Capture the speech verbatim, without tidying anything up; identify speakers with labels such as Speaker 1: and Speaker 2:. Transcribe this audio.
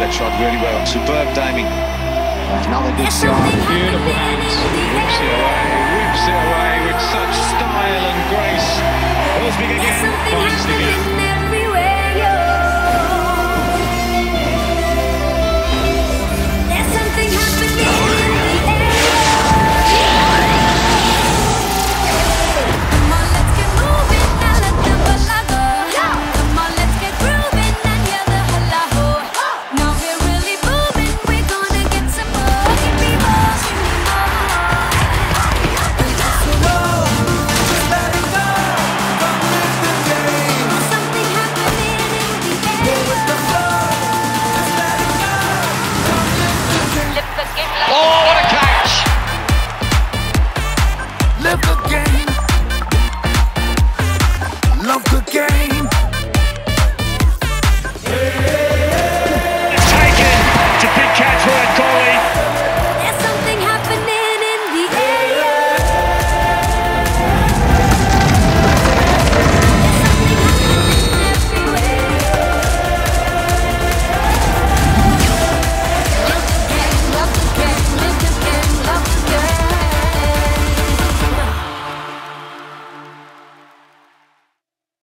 Speaker 1: that shot really well. Superb timing.
Speaker 2: Another good shot.
Speaker 3: Beautiful hands. Whips it away, whips it away with such style and grace. Hillsby again finds the gap.